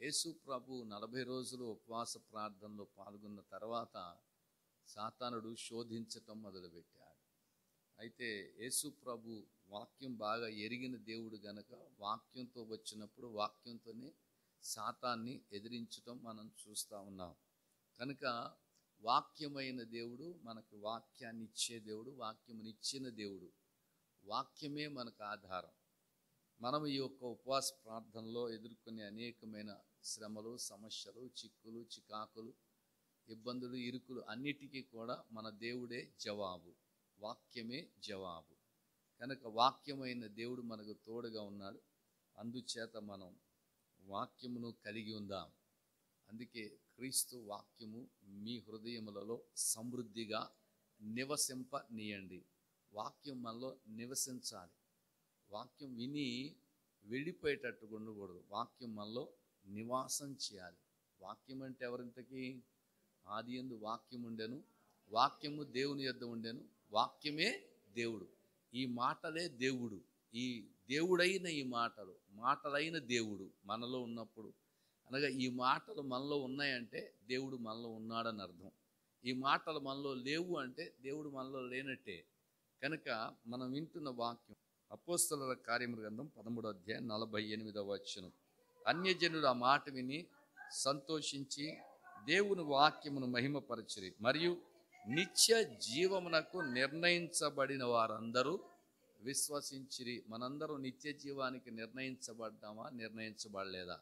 యేసు ప్రభు 40 రోజులు ఉపవాస ప్రార్థనలో పాల్గొన్న తర్వాత సాతానుడు శోధించటం మొదలుపెట్టాడు. అయితే యేసు ప్రభు వాక్యం బాగా ఎరిగిన దేవుడు గనక వాక్యంతో వచ్చినప్పుడు వాక్యంతోనే సాతాన్ని ఎదిరించటం మనం చూస్తూ ఉన్నాం. కనుక వాక్యమైన దేవుడు మనకు వాక్యాన్ని ఇచ్చే దేవుడు, వాక్యమునిచ్చిన దేవుడు. వాక్యమే మనకు ఆధారం. మనం ఈ యొక్క ఉపవాస ప్రార్థనలో ఎదుర్కొనే అనేకమైన శ్రమలు, సమస్యలు, చిక్కులు, చికాకులు, ఇబ్బందులు, ఇరుకులు అన్నిటికీ కూడా మన దేవుడే జవాబు. వాక్యమే జవాబు. కనుక వాక్యమైన దేవుడు మనకు తోడుగా ఉన్నాడు. అందుచేత మనం వాక్యమును కలిగి ఉందాం. అందుకే క్రీస్తు వాక్యము మీ హృదయములలో సమృద్ధిగా నివసింపనీయండి. వాక్యం మనలో నివసించాలి. వాక్యం విని వెళ్ళిపోయేటట్టుగా ఉండకూడదు. వాక్యం మనలో నివాసం చేయాలి. వాక్యం అంటే ఎవరింతకీ? ఆదియందు వాక్యం ఉండెను, వాక్యము దేవుని యొద్ద ఉండెను, వాక్యమే దేవుడు. ఈ మాటలే దేవుడు. ఈ దేవుడైన ఈ మాటలైన దేవుడు మనలో ఉన్నప్పుడు, అనగా ఈ మాటలు మనలో ఉన్నాయంటే దేవుడు మనలో ఉన్నాడని అర్థం. ఈ మాటలు మనలో లేవు అంటే దేవుడు మనలో లేనట్టే. కనుక మనం వింటున్న వాక్యం అపోస్తలుల కార్యముల గ్రంథం 13వ అధ్యాయం 48వ వచనం. అన్యజనులు ఆ మాట విని సంతోషించి దేవుని వాక్యమును మహిమపరచిరి, మరియు నిత్య జీవమునకు నిర్ణయించబడిన వారందరూ విశ్వసించిరి. మనందరం నిత్య జీవానికి నిర్ణయించబడ్డామా? నిర్ణయించబడలేదా?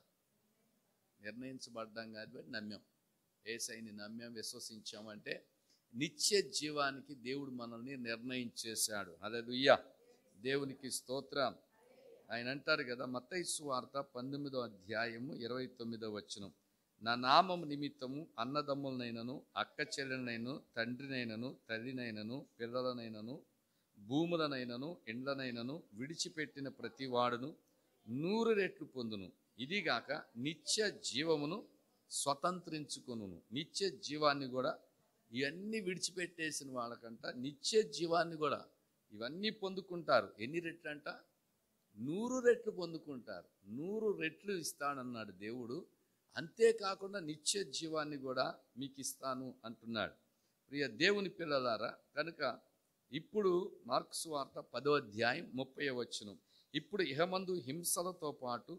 నిర్ణయించబడ్డాం కాబట్టి నమ్మాం. యేసయ్యని నమ్మాం, విశ్వసించామంటే నిత్య జీవానికి దేవుడు మనల్ని నిర్ణయించేశాడు. హల్లెలూయా, దేవునికి స్తోత్రం. ఆయన అంటారు కదా, మత్తయి సువార్త 19వ అధ్యాయము 29వ వచనం, నా నామము నిమిత్తము అన్నదమ్ములనైనను, అక్క చెల్లెలనైనను, తండ్రినైనను, తల్లినైనను, పిల్లలనైనను, భూములనైనను, ఇండ్లనైనను విడిచిపెట్టిన ప్రతి వాడును 100 రెట్లు పొందును. ఇదిగాక నిత్య జీవమును స్వతంత్రించుకొనును. నిత్య జీవాన్ని కూడా, ఇవన్నీ విడిచిపెట్టేసిన వాళ్ళకంట నిత్య జీవాన్ని కూడా ఇవన్నీ పొందుకుంటారు. ఎన్ని రెట్లు అంట? 100 రెట్లు పొందుకుంటారు. 100 రెట్లు ఇస్తానన్నాడు దేవుడు. అంతేకాకుండా నిత్య జీవాన్ని కూడా మీకు ఇస్తాను అంటున్నాడు. ప్రియ దేవుని పిల్లలారా, కనుక ఇప్పుడు మార్కు సువార్త 10వ అధ్యాయం 30వ వచనం, ఇప్పుడు ఇహమందు హింసలతో పాటు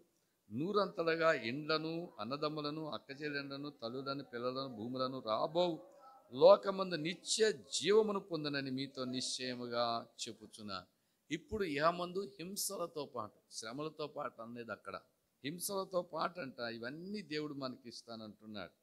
100 ఇండ్లను, అన్నదమ్ములను, అక్కచెల్లెండ్లను, తల్లులను, పిల్లలను, భూములను రాబో లోకమందు నిత్య జీవమును పొందనని మీతో నిశ్చయముగా చెప్పుచున్నా. ఇప్పుడు ఇహమందు హింసలతో పాటు, శ్రమలతో పాటు అనేది అక్కడ హింసలతో పాటు అంట ఇవన్నీ దేవుడు మనకి ఇస్తానంటున్నాడు.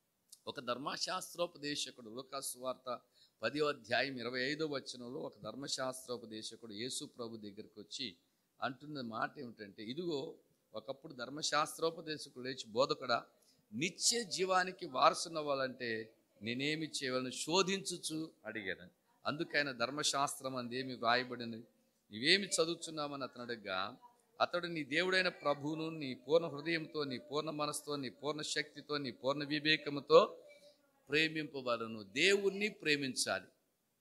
ఒక ధర్మశాస్త్రోపదేశకుడు లూకా సువార్త 10వ అధ్యాయం 25వ వచనంలో ఒక ధర్మశాస్త్రోపదేశకుడు యేసు ప్రభు దగ్గరికి వచ్చి అంటున్న మాట ఏమిటంటే, ఇదిగో ఒకప్పుడు ధర్మశాస్త్రోపదేశకుడు లేచి, బోధకుడా, నిత్య జీవానికి వారసున్న వాళ్ళంటే నేనేమి చేయవలను శోధించుచు అడిగాను. అందుకైనా ధర్మశాస్త్రం అందేమి వ్రాయబడినది, నీవేమి చదువుతున్నామని అతను అడగగా, అతడు నీ దేవుడైన ప్రభువును నీ పూర్ణ హృదయంతో, నీ పూర్ణ మనసుతో, నీ పూర్ణ శక్తితో, నీ పూర్ణ వివేకముతో ప్రేమింపవలను. దేవుణ్ణి ప్రేమించాలి,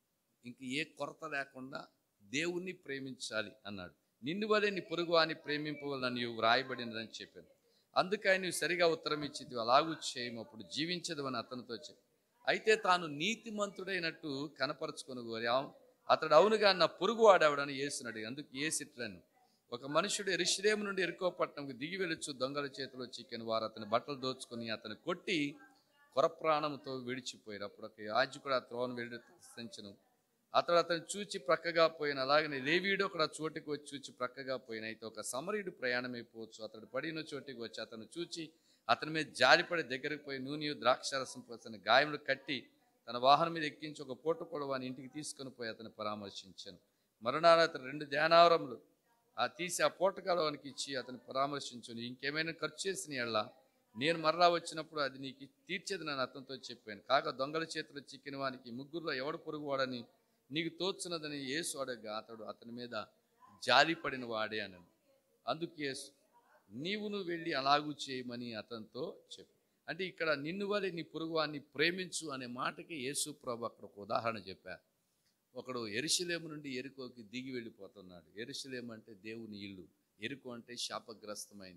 ఇంక ఏ కొరత లేకుండా దేవుణ్ణి ప్రేమించాలి అన్నాడు. నిన్ను వలె నీ పొరుగు అని ప్రేమింపవలని వ్రాయబడినదని చెప్పాను. అందుకని నువ్వు సరిగా ఉత్తరం ఇచ్చి అలాగూ చేయము, అప్పుడు జీవించదవని అతనితో చెప్పి, అయితే తాను నీతిమంతుడైనట్టు కనపరుచుకొని అతడు అవునుగా నా పొరుగు వాడేవాడని యేసుని అడిగాడు. అందుకు యేసు ఇట్లను, ఒక మనుషుడు యెరూషలేము నుండి యెరికో పట్టణంకు దిగి వెళ్ళొచ్చు దొంగల చేతిలో చిక్కిన వారు అతని బట్టలు దోచుకొని అతను కొట్టి కొరప్రాణంతో విడిచిపోయారు. అప్పుడు ఒక యాజకుడు ఆ త్రోవను వెళ్ళి సంచను. అతను చూచి ప్రక్కగా పోయిన, అలాగనే లేవీయుడు ఒక చోటికి వచ్చి చూచి ప్రక్కగా పోయిన. అయితే ఒక సమరయుడు ప్రయాణమైపోవచ్చు, అతడు పడిన చోటికి వచ్చి అతను చూచి అతని మీద జారిపడి దగ్గరికి పోయి నూనె ద్రాక్షారసం పోసిన గాయములు కట్టి తన వాహనం మీద ఎక్కించి ఒక పూట పొడవాని ఇంటికి తీసుకొని పోయి అతను పరామర్శించాను. మరునాడు అతను 2 ధ్యానావరములు తీసి ఆ పూటకాలవానికి ఇచ్చి అతను పరామర్శించుని, ఇంకేమైనా ఖర్చు చేసిన ఎడల నేను మరలా వచ్చినప్పుడు అది నీకు తీర్చేది నన్ను అతనితో చెప్పాను. కాక దొంగల చేతిలో చిక్కిన వానికి 3 ఎవడు పొరుగువాడని నీకు తోచున్నదని యేసు అడగగా, అతడు అతని మీద జారిపడిన వాడే అన్నాను. అందుకు యేసు, నీవును వెళ్ళి అలాగూ చేయమని అతనితో చెప్పు. అంటే ఇక్కడ నిన్ను వలె నీ పొరుగువాన్ని ప్రేమించు అనే మాటకి యేసు ప్రభు అక్కడ ఒక ఉదాహరణ చెప్పారు. ఒకడు యెరూషలేము నుండి యెరికోకి దిగి వెళ్ళిపోతున్నాడు. యెరూషలేము అంటే దేవుని ఇల్లు, యెరికో అంటే శాపగ్రస్తమైంది.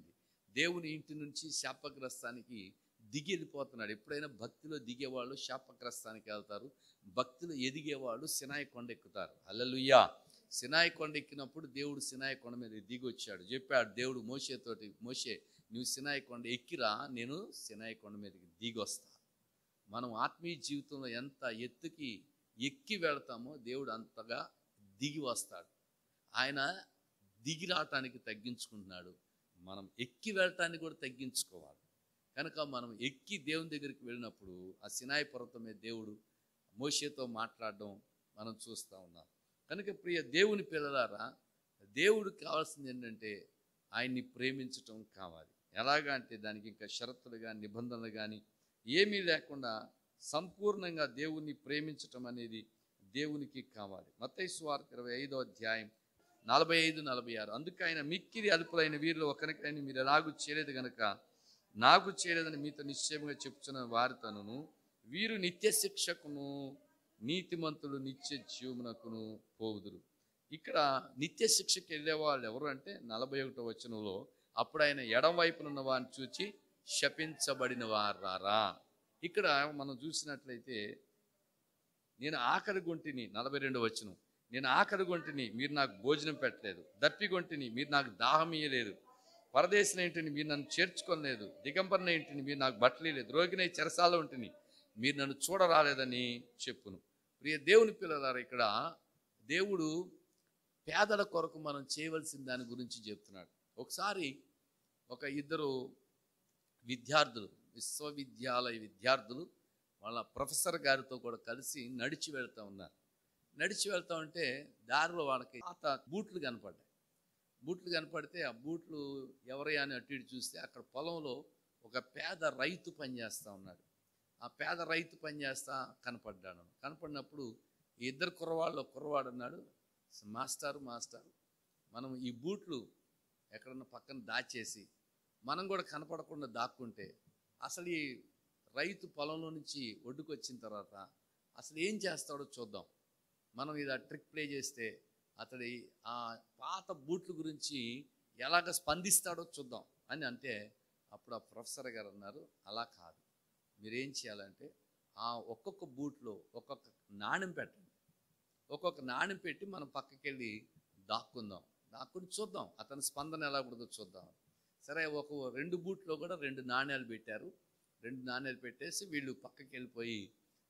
దేవుని ఇంటి నుంచి శాపగ్రస్తానికి దిగి వెళ్ళిపోతున్నాడు. ఎప్పుడైనా భక్తిలో దిగేవాళ్ళు శాపగ్రస్తానికి వెళ్తారు, భక్తిలో ఎదిగేవాళ్ళు సినాయి కొండ ఎక్కుతారు. హల్లెలూయా. సినాయి కొండ ఎక్కినప్పుడు దేవుడు సినాయి కొండ మీద దిగి వచ్చాడు. చెప్పాడు దేవుడు మోషేతోటి, మోషే నువ్వు సినాయి కొండ ఎక్కిరా, నేను సినాయి కొండ మీదకి దిగి వస్తా. మనం ఆత్మీయ జీవితంలో ఎంత ఎత్తుకి ఎక్కి వెళతామో దేవుడు అంతగా దిగి వస్తాడు. ఆయన దిగి రావటానికి తగ్గించుకుంటున్నాడు, మనం ఎక్కి వెళ్ళటానికి కూడా తగ్గించుకోవాలి. కనుక మనం ఎక్కి దేవుని దగ్గరికి వెళ్ళినప్పుడు ఆ సినాయి పర్వతం మీద దేవుడు మోషేతో మాట్లాడడం మనం చూస్తూ ఉన్నాం. కనుక ప్రియ దేవుని పిల్లలారా, దేవుడికి కావాల్సింది ఏంటంటే ఆయన్ని ప్రేమించటం కావాలి. ఎలాగా అంటే దానికి ఇంకా షరతులు కానీ నిబంధనలు కానీ ఏమీ లేకుండా సంపూర్ణంగా దేవుణ్ణి ప్రేమించటం అనేది దేవునికి కావాలి. మత్తయి సువార్త 25వ అధ్యాయం 45-46. అందుకు ఆయన మిక్కిలి అల్పులైన వీరిలో ఒకరికైనా మీరు ఎలాగూ చేయలేదు గనుక నాకు చేయలేదని మీతో నిశ్చయంగా చెప్తున్న వారితోను వీరు నిత్య శిక్షకును నీతిమంతులు నిత్య జీవమునకును పోవుదురు. ఇక్కడ నిత్య శిక్షకి వెళ్ళే వాళ్ళు ఎవరు అంటే 41వ వచనంలో అప్పుడు ఆయన ఎడం వైపునున్న వారిని చూచి శపించబడిన వారారా. ఇక్కడ మనం చూసినట్లయితే నేను ఆకలి గొంటిని, 42వ వచనం, నేను ఆకలి గొంటిని మీరు నాకు భోజనం పెట్టలేదు, దప్పిగొంటిని మీరు నాకు దాహం ఇయ్యలేదు, పరదేశిన ఇంటిని మీరు నన్ను చేర్చుకోలేదు, దిగంబరిన ఇంటిని మీరు నాకు బట్టలు లేదు, రోగినై చెరసాల ఉంటిని మీరు నన్ను చూడరాలేదని చెప్పును. ప్రియ దేవుని పిల్లలారా, ఇక్కడ దేవుడు పేదల కొరకు మనం చేయవలసిన దాని గురించి చెప్తున్నాడు. ఒకసారి ఒక ఇద్దరు విద్యార్థులు, విశ్వవిద్యాలయ విద్యార్థులు వాళ్ళ ప్రొఫెసర్ గారితో కూడా కలిసి నడిచి వెళ్తూ ఉన్నారు. నడిచి వెళ్తూ ఉంటే దారిలో వాళ్ళకి పాత బూట్లు కనపడ్డాయి. బూట్లు కనపడితే ఆ బూట్లు ఎవరయ్యా అని అటు ఇటు చూస్తే అక్కడ పొలంలో ఒక పేద రైతు పనిచేస్తూ ఉన్నాడు. ఆ పేద రైతు పనిచేస్తా కనపడ్డాడు. కనపడినప్పుడు ఈ ఇద్దరు కుర్రవాడు అన్నాడు, మాస్టారు మనం ఈ బూట్లు ఎక్కడన్నా పక్కన దాచేసి మనం కూడా కనపడకుండా దాక్కుంటే అసలు ఈ రైతు పొలంలో నుంచి ఒడ్డుకు వచ్చిన తర్వాత అసలు ఏం చేస్తాడో చూద్దాం, మనం ఇది ట్రిక్ ప్లే చేస్తే అతడి ఆ పాత బూట్ల గురించి ఎలాగ స్పందిస్తాడో చూద్దాం అని అంటే అప్పుడు ఆ ప్రొఫెసర్ గారు అన్నారు, అలా కాదు, మీరేం చేయాలంటే ఆ ఒక్కొక్క బూట్లో ఒక్కొక్క నాణ్యం పెట్టండి, ఒక్కొక్క నాణ్యం పెట్టి మనం పక్కకి వెళ్ళి దాక్కుని చూద్దాం అతని స్పందన ఎలా పడుతుందో చూద్దాం. సరే, ఒక 2 బూట్లో కూడా 2 నాణ్యాలు పెట్టారు. 2 నాణ్యాలు పెట్టేసి వీళ్ళు పక్కకి వెళ్ళిపోయి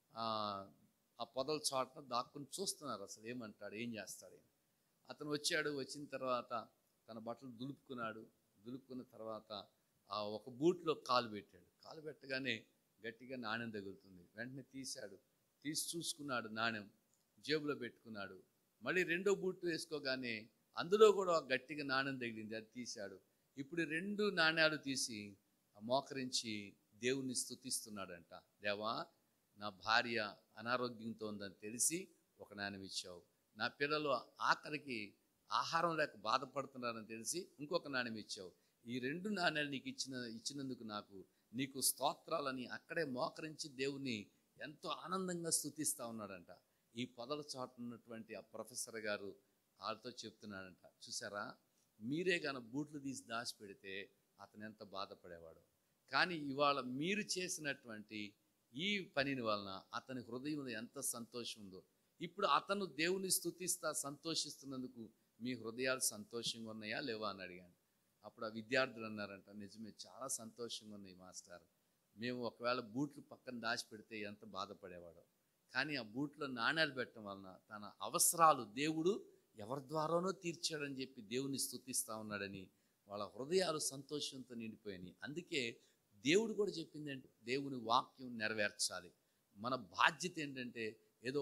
ఆ పొదల చాటున దాక్కుని చూస్తున్నారు అసలు ఏమంటాడు, ఏం చేస్తాడు. అతను వచ్చిన తర్వాత తన బట్టలు దులుపుకున్న తర్వాత ఆ ఒక బూట్లో కాలు పెట్టగానే గట్టిగా నాణ్యం తగులుతుంది. వెంటనే తీసి చూసుకున్నాడు, నాణ్యం జేబులో పెట్టుకున్నాడు. మళ్ళీ 2వ బూట్ వేసుకోగానే అందులో కూడా గట్టిగా నాణ్యం తగిలింది, అది తీశాడు. ఇప్పుడు 2 నాణ్యాలు తీసి మోకరించి దేవుణ్ణి స్తుతిస్తున్నాడంట. దేవా, నా భార్య అనారోగ్యంతో ఉందని తెలిసి ఒక నాణ్యం ఇచ్చావు, నా పిల్లలు ఆఖరికి ఆహారం లేక బాధపడుతున్నారని తెలిసి ఇంకొక నాణ్యం ఇచ్చావు, ఈ 2 నాణ్యాలు నీకు ఇచ్చినందుకు నీకు స్తోత్రాలని అక్కడే మోకరించి దేవుని ఎంతో ఆనందంగా స్తుతిస్తూ ఉన్నాడంట. ఈ పొదల చాటు ఉన్నటువంటి ఆ ప్రొఫెసర్ గారు వాళ్ళతో చెప్తున్నాడంట, చూసారా, మీరే కానీ బూట్లు తీసి దాచిపెడితే అతను ఎంత బాధపడేవాడు, కానీ ఇవాళ మీరు చేసినటువంటి ఈ పనిని వలన అతని హృదయంలో ఎంత సంతోషం ఉందో. ఇప్పుడు అతను దేవుని స్తుతిస్తా సంతోషిస్తున్నందుకు మీ హృదయాలు సంతోషంగా ఉన్నాయా లేవా అని అడిగాను. అప్పుడు ఆ విద్యార్థులు అన్నారంట, నిజమే, చాలా సంతోషంగా ఉన్నాయి మాస్టర్, మేము ఒకవేళ బూట్లు పక్కన దాచిపెడితే ఎంత బాధపడేవాడో, కానీ ఆ బూట్లో నాణ్యాలు పెట్టడం వలన తన అవసరాలు దేవుడు ఎవరి ద్వారానో తీర్చాడని చెప్పి దేవుని స్తుతిస్తూ ఉన్నాడని వాళ్ళ హృదయాలు సంతోషంతో నిండిపోయినాయి. అందుకే దేవుడు కూడా చెప్పిందంటే దేవుని వాక్యం నెరవేర్చాలి. మన బాధ్యత ఏంటంటే ఏదో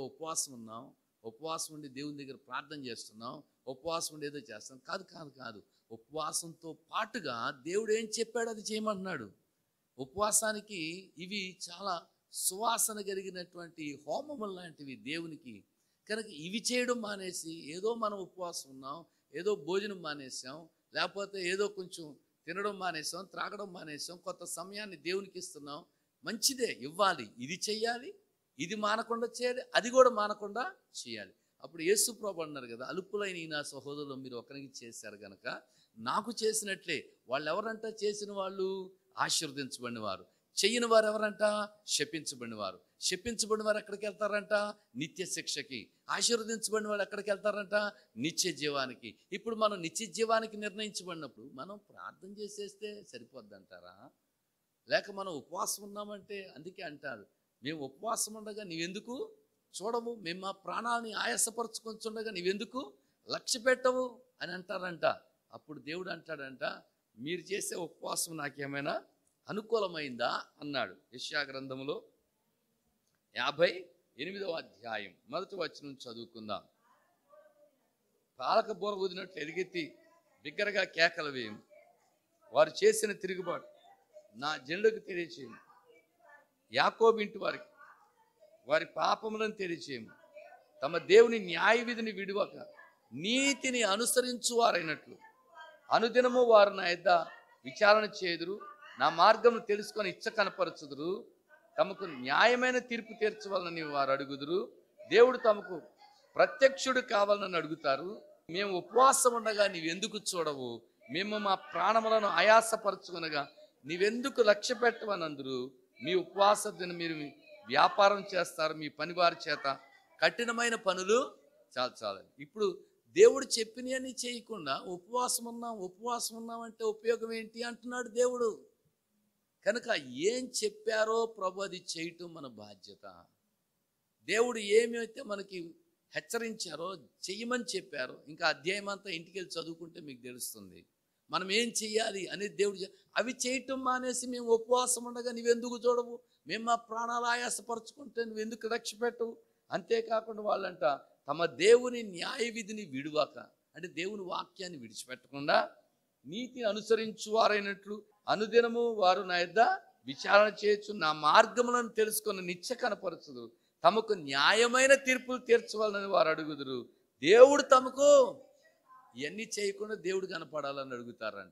ఉపవాసం ఉండి దేవుని దగ్గర ప్రార్థన చేస్తున్నాం, ఉపవాసం ఉండి ఏదో చేస్తాం కాదు. ఉపవాసంతో పాటుగా దేవుడు ఏం చెప్పాడు అది చేయమంటున్నాడు. ఉపవాసానికి ఇవి చాలా సువాసన కలిగినటువంటి హోమములు లాంటివి దేవునికి. కనుక ఇవి చేయడం మానేసి ఏదో మనం ఉపవాసం ఉన్నాం, ఏదో భోజనం మానేసాం, లేకపోతే ఏదో కొంచెం తినడం మానేసాం, త్రాగడం మానేసాం, కొంత సమయాన్ని దేవునికి ఇస్తున్నాం. మంచిదే, ఇవ్వాలి, ఇది చెయ్యాలి, ఇది మానకుండా చేయాలి, అది కూడా మానకుండా చేయాలి. అప్పుడు యేసు ప్రభువు అన్నారు కదా, అల్పులైన నా సహోదరులు మీరు ఒకరికి చేశారు కనుక నాకు చేసినట్లే. వాళ్ళు ఎవరంట చేసిన వాళ్ళు? ఆశీర్వదించబడిన వారు. చెయ్యని వారు ఎవరంట? శపించబడిన వారు. శపించబడిన వారు ఎక్కడికి వెళ్తారంట? నిత్య శిక్షకి. ఆశీర్వదించబడిన వారు ఎక్కడికి వెళ్తారంట? నిత్య జీవానికి. ఇప్పుడు మనం నిత్య జీవానికి నిర్ణయించబడినప్పుడు మనం ప్రార్థన చేసేస్తే సరిపోద్దంటారా? లేక మనం ఉపవాసం ఉన్నామంటే, అందుకే అంటారు, మేము ఉపవాసం ఉండగా నీవెందుకు చూడవు, మేము మా ప్రాణాలని ఆయాసపరుచుకొంచుండగా నీవెందుకు లక్ష్య పెట్టవు అని అంటారంట. అప్పుడు దేవుడు అంటాడంట, మీరు చేసే ఉపవాసం నాకేమైనా అనుకూలమైందా అన్నాడు. యెషయా గ్రంథములో 58వ అధ్యాయం 1వ వచనం చదువుకుందాం. పాలక బోర ఊదినట్లు ఎలుగెత్తి బిగ్గరగా కేకలు వేయము, వారు చేసిన తిరుగుబాటు నా జనులకు తెలియచేయము. యాకోబు ఇంటి వారికి వారి పాపములను తెలియచేయము. తమ దేవుని న్యాయ విధిని విడువక నీతిని అనుసరించువారైనట్లు అనుదినము వారు నా యొద్ద విచారణ చేయుదురు, నా మార్గమును తెలుసుకొని ఇచ్చ కనపరచుదురు. తమకు న్యాయమైన తీర్పు తీర్చవాలని వారు అడుగుదురు. దేవుడు తమకు ప్రత్యక్షుడు కావాలని అడుగుతారు. మేము ఉపవాసం ఉండగా నీవెందుకు చూడవు, మేము మా ప్రాణములను ఆయాసపరచుకునగా నీవెందుకు లక్ష్య పెట్టవని అందరూ. మీ ఉపవాస దిన మీరు వ్యాపారం చేస్తారు, మీ పనివారి చేత కఠినమైన పనులు చాలని. ఇప్పుడు దేవుడు చెప్పినవన్నీ చేయకుండా ఉపవాసం ఉన్నామంటే ఉపయోగం ఏంటి అంటున్నాడు దేవుడు. కనుక ఏం చెప్పారో ప్రభు అది చేయటం మన బాధ్యత. దేవుడు ఏమైతే మనకి హెచ్చరించారో, చెయ్యమని చెప్పారో, ఇంకా అధ్యాయం అంతా ఇంటికి వెళ్ళి చదువుకుంటే మీకు తెలుస్తుంది మనం ఏం చెయ్యాలి అనేది. దేవుడు అవి చేయటం మానేసి మేము ఉపవాసం ఉండగా నువ్వెందుకు చూడవు, మేము మా ప్రాణాలు ఆయాసపరచుకుంటే నువ్వెందుకు లక్ష్య పెట్టవు. అంతేకాకుండా వాళ్ళంట తమ దేవుని న్యాయ విధిని విడువాక, అంటే దేవుని వాక్యాన్ని విడిచిపెట్టకుండా నీతిని అనుసరించువారైనట్లు అనుదినము వారు నా యొద్ద విచారణ చేయొచ్చు, నా మార్గములను తెలుసుకొని నిత్య కనపరచుదురు. తమకు న్యాయమైన తీర్పులు తీర్చవాలని వారు అడుగుదురు. దేవుడు తమకు ఇవన్నీ చేయకుండా దేవుడు కనపడాలని అడుగుతారంట.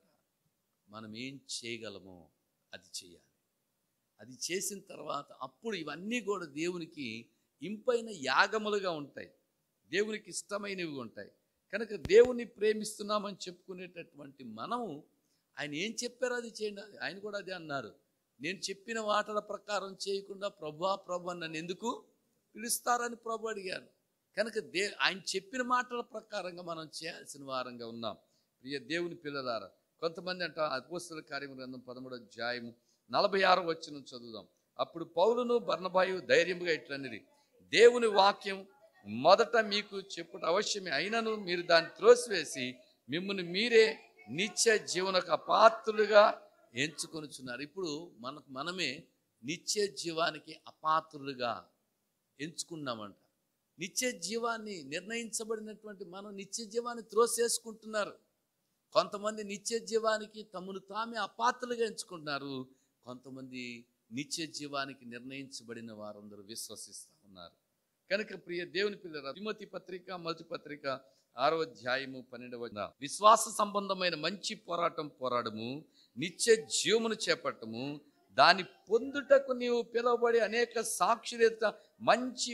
మనం ఏం చేయగలమో అది చేయాలి. అది చేసిన తర్వాత అప్పుడు ఇవన్నీ కూడా దేవునికి ఇంపైన యాగములుగా ఉంటాయి, దేవునికి ఇష్టమైనవి ఉంటాయి. కనుక దేవుని ప్రేమిస్తున్నామని చెప్పుకునేటటువంటి మనము ఆయన ఏం చెప్పారో అది చేయండి. ఆయన కూడా అదే అన్నారు, నేను చెప్పిన వాటల ప్రకారం చేయకుండా ప్రభు నన్ను ఎందుకు పిలుస్తారని ప్రభు అడిగారు. కనుక ఆయన చెప్పిన మాటల ప్రకారంగా మనం చేయాల్సిన వారంగా ఉన్నాం. ప్రియ దేవుని పిల్లలారా, కొంతమంది అంట అపోస్తలుల కార్యముల గ్రంథం 13వ అధ్యాయము 46వ వచనం చదువుదాం. అప్పుడు పౌలును బర్నబాయు ధైర్యముగా ఇట్లనిరి, దేవుని వాక్యం మొదట మీకు చెప్పుట అవశ్యమే, అయినను మీరు దాన్ని త్రోసివేసి మిమ్మల్ని మీరే నిత్య జీవనకు అపాత్రులుగా ఎంచుకొనుచున్నారు. ఇప్పుడు మనమే నిత్య జీవానికి అపాత్రులుగా ఎంచుకున్నామంట. నిత్య జీవాన్ని నిర్ణయించబడినటువంటి మనం నిత్య జీవాన్ని త్రోసేసుకుంటున్నారు. కొంతమంది నిత్య జీవానికి తమను తామే అపాత్రులుగా ఎంచుకుంటున్నారు. కొంతమంది నిత్య జీవానికి నిర్ణయించబడిన వారందరూ విశ్వసిస్తూ ఉన్నారు. కనుక ప్రియ దేవుని పిల్లల, తిమోతి పత్రిక 1వ పత్రిక 6వ అధ్యాయము 12వ వచనం, విశ్వాస సంబంధమైన మంచి పోరాటం పోరాడము, నిత్య జీవమును చేపట్టము, దాని పొందుటకు నీవు పిలువబడి అనేక సాక్షుల మంచి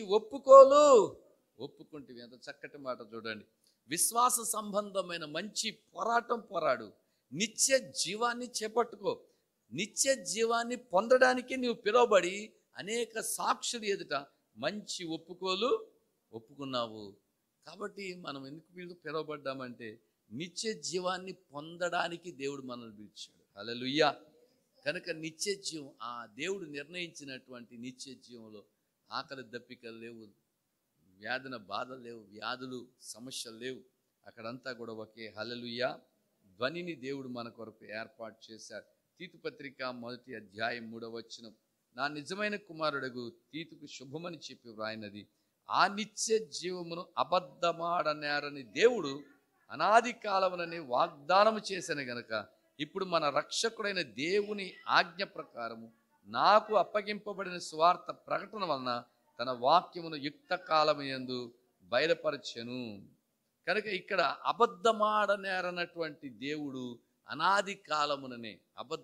ఒప్పుకుంటే. ఎంత చక్కటి మాట చూడండి. విశ్వాస సంబంధమైన మంచి పోరాటం పోరాడు, నిత్య జీవాన్ని చేపట్టుకో. నిత్య జీవాన్ని పొందడానికి నీవు పిలువబడి అనేక సాక్షులు ఎదుట మంచి ఒప్పుకున్నావు. కాబట్టి మనం ఎందుకు పిలువబడ్డామంటే నిత్య జీవాన్ని పొందడానికి దేవుడు మనల్ని పిలిచాడు. హల్లెలూయా. కనుక నిత్య జీవం, ఆ దేవుడు నిర్ణయించినటువంటి నిత్య జీవంలో ఆకలి దప్పికలు లేవు, వ్యాధుల బాధలు లేవు, వ్యాధులు సమస్యలు లేవు. అక్కడంతా కూడా ఒకే హల్లెలూయా ధ్వనిని దేవుడు మన కొరకు ఏర్పాటు చేశాడు. తీతు పత్రిక 1వ అధ్యాయం 3వ వచనం, నా నిజమైన కుమారుడగు తీతుకు శుభమని చెప్పి వ్రాయినది, ఆ నిత్య జీవమును అబద్ధమాడనేరని దేవుడు అనాది కాలమునని వాగ్దానము చేసిన గనక ఇప్పుడు మన రక్షకుడైన దేవుని ఆజ్ఞ ప్రకారము నాకు అప్పగింపబడిన సువార్త ప్రకటన వలన తన వాక్యమును యుక్త కాలము యందు బయలుపరచెను. కనుక ఇక్కడ అబద్ధమాడనేరనటువంటి దేవుడు అనాది కాలముననే,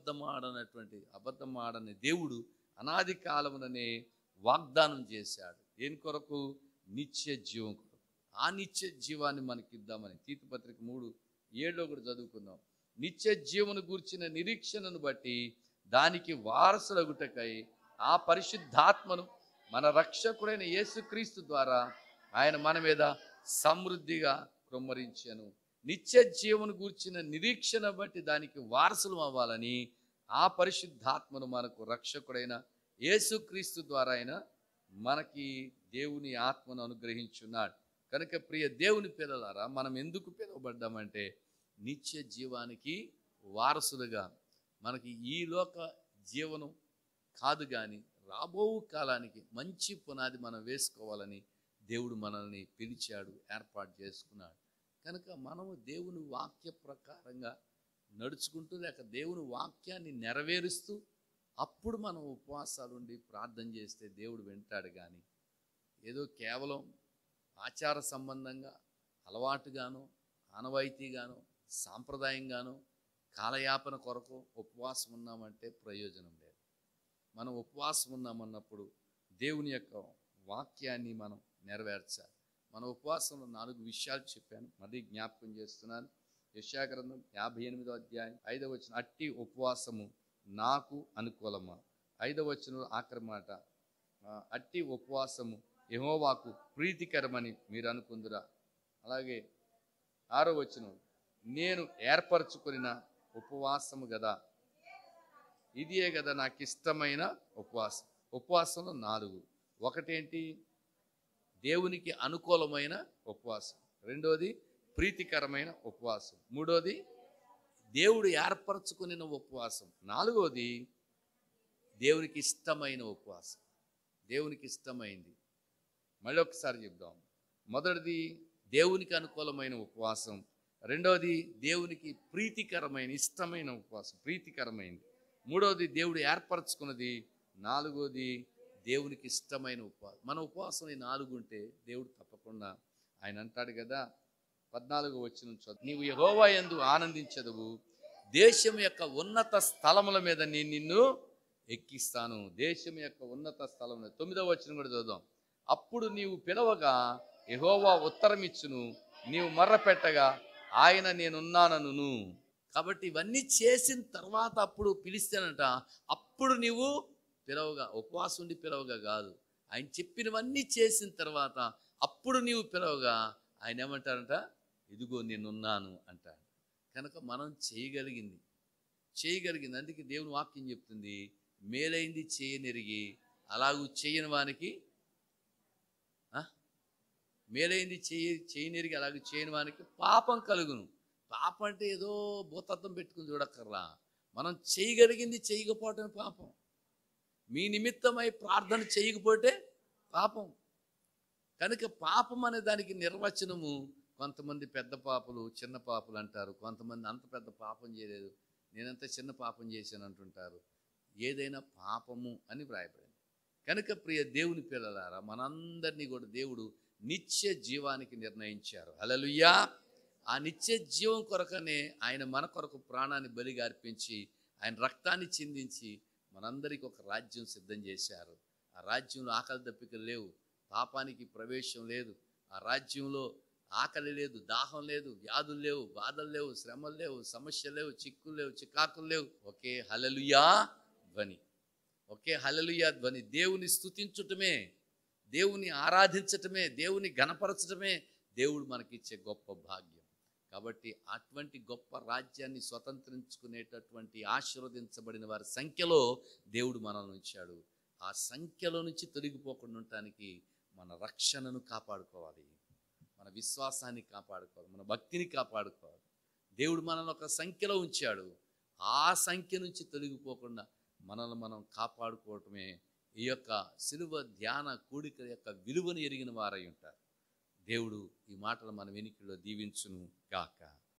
అబద్ధమాడని దేవుడు అనాది కాలముననే వాగ్దానం చేశాడు. దేని కొరకు? నిత్య జీవం కొరకు. ఆ నిత్య జీవాన్ని మనకి ఇద్దామని తీతు పత్రిక 3:7 కూడా చదువుకుందాం. నిత్య జీవను గూర్చిన నిరీక్షణను బట్టి దానికి వారసులగుటకై ఆ పరిశుద్ధాత్మను మన రక్షకుడైన యేసుక్రీస్తు ద్వారా ఆయన మన మీద సమృద్ధిగా కుమ్మరించెను. నిత్య జీవను గూర్చిన నిరీక్షణ బట్టి దానికి వారసులు అవ్వాలని ఆ పరిశుద్ధాత్మను మనకు రక్షకుడైన యేసుక్రీస్తు ద్వారా ఆయన మనకి దేవుని ఆత్మను అనుగ్రహించున్నాడు. కనుక ప్రియ దేవుని పిల్లలారా, మనం ఎందుకు పిలువబడ్డామంటే నిత్య జీవానికి వారసులుగా. మనకి ఈ లోక జీవనం కాదు, కానీ రాబో కాలానికి మంచి పునాది మనం వేసుకోవాలని దేవుడు మనల్ని పిలిచాడు, ఏర్పాటు చేసుకున్నాడు. కనుక మనము దేవుని వాక్య ప్రకారంగా నడుచుకుంటూ లేక దేవుని వాక్యాన్ని నెరవేరుస్తూ అప్పుడు మనం ఉపవాసాలు ఉండి ప్రార్థన చేస్తే దేవుడు వింటాడు. కానీ ఏదో కేవలం ఆచార సంబంధంగా అలవాటుగానో ఆనవాయితీగానో సాంప్రదాయంగానో కాలయాపన కొరకు ఉపవాసం ఉన్నామంటే ప్రయోజనం లేదు. మనం ఉపవాసం ఉన్నామన్నప్పుడు దేవుని యొక్క వాక్యాన్ని మనం నెరవేర్చాలి. మన ఉపవాసంలో 4 విషయాలు చెప్పాను, మళ్ళీ జ్ఞాపకం చేస్తున్నాను. యెషయా గ్రంథం 58వ అధ్యాయం 5వ వచనం, అట్టి ఉపవాసము నాకు అనుకూలమా. 5వ వచనం ఆఖరి మాట, అట్టి ఉపవాసము యెహోవాకు ప్రీతికరమని మీరు అనుకుందురా. అలాగే 6వ వచనం, నేను ఏర్పరచుకున్న ఉపవాసము కదా, ఇదే కదా నాకు ఇష్టమైన ఉపవాసం. ఉపవాసంలో 4. ఒకటేంటి? దేవునికి అనుకూలమైన ఉపవాసం. రెండోది ప్రీతికరమైన ఉపవాసం. మూడోది దేవుడు ఏర్పరచుకున్న ఉపవాసం. నాలుగోది దేవునికి ఇష్టమైన ఉపవాసం. దేవునికి ఇష్టమైంది. మళ్ళీ ఒకసారి చెప్దాం. మొదటిది దేవునికి అనుకూలమైన ఉపవాసం. రెండోది దేవునికి ప్రీతికరమైన ఇష్టమైన ఉపవాసం, ప్రీతికరమైంది. మూడోది దేవుడు ఏర్పరచుకున్నది. నాలుగోది దేవునికి ఇష్టమైన ఉపవాసం. మన ఉపవాసం ఈ 4 ఉంటే దేవుడు తప్పకుండా, ఆయన అంటాడు కదా 14వ వచనం చదువు, నీవు యెహోవా యందు ఆనందించదువు, దేశం యొక్క ఉన్నత స్థలముల మీద నేను నిన్ను ఎక్కిస్తాను. దేశం యొక్క ఉన్నత స్థలం. 9వ వచనం కూడా చదువుదాం. అప్పుడు నీవు పిలవగా యెహోవా ఉత్తరమిచ్చును, నీవు మొర్రపెట్టగా ఆయన నేనున్నానను. కాబట్టి ఇవన్నీ చేసిన తర్వాత అప్పుడు పిలిస్తేనంట, అప్పుడు నీవు పిలవగా, ఉపవాసం ఉండి పిలవగా కాదు, ఆయన చెప్పినవన్నీ చేసిన తర్వాత అప్పుడు నీవు పిలవగా ఆయన ఏమంటారంట, ఇదిగో నేనున్నాను అంటాడు. కనుక మనం చేయగలిగింది. అందుకే దేవుని వాక్యం చెప్తుంది, మేలైంది చేయనెరిగి అలాగూ చేయని వానికి, మేలైంది చేయనెరిగి అలాగూ చేయని వానికి పాపం కలుగును. పాపం అంటే ఏదో భూతత్వం పెట్టుకుని చూడక్కర్లా. మనం చేయగలిగింది చేయకపోవటమే పాపం. మీ నిమిత్తమై ప్రార్థన చేయకపోతే పాపం. కనుక పాపం అనే దానికి నిర్వచనము, కొంతమంది పెద్ద పాపలు చిన్న పాపలు అంటారు, కొంతమంది అంత పెద్ద పాపం చేయలేదు, నేనంత చిన్న పాపం చేశాను అంటుంటారు. ఏదైనా పాపము అని వ్రాయబడింది. కనుక ప్రియ దేవుని పిల్లలారా, మనందరినీ కూడా దేవుడు నిత్య జీవానికి నిర్ణయించారు. హల్లెలూయా. ఆ నిత్య జీవం కొరకనే ఆయన మన కొరకు ప్రాణాన్ని బలిగా అర్పించి ఆయన రక్తాన్ని చిందించి మనందరికీ ఒక రాజ్యం సిద్ధం చేశారు. ఆ రాజ్యంలో ఆకలి దప్పికలు లేవు, పాపానికి ప్రవేశం లేదు. ఆ రాజ్యంలో ఆకలి లేదు, దాహం లేదు, వ్యాధులు లేవు, బాధలు లేవు, శ్రమలు లేవు, సమస్యలు లేవు, చిక్కులు లేవు, చికాకులు లేవు. ఒకే హల్లెలూయా ధ్వని, ఒకే హల్లెలూయా ధ్వని. దేవుని స్తుతించటమే, దేవుని ఆరాధించటమే, దేవుని ఘనపరచటమే దేవుడు మనకిచ్చే గొప్ప భాగ్యం. కాబట్టి అటువంటి గొప్ప రాజ్యాన్ని స్వతంత్రించుకునేటటువంటి ఆశీర్వదించబడిన వారి సంఖ్యలో దేవుడు మనల్ని ఉంచాడు. ఆ సంఖ్యలో నుంచి తొలగిపోకుండా ఉండటానికి మన రక్షణను కాపాడుకోవాలి, మన విశ్వాసాన్ని కాపాడుకోవాలి, మన భక్తిని కాపాడుకోవాలి. దేవుడు మనల్ని ఒక సంఖ్యలో ఉంచాడు. ఆ సంఖ్య నుంచి తొలగిపోకుండా మనల్ని మనం కాపాడుకోవటమే ఈ యొక్క సిలువ ధ్యాన కూడిక యొక్క విలువను ఎరిగిన వారై ఉంటారు. దేవుడు ఈ మాటలు మన వెనుకలో దీవించును గాక.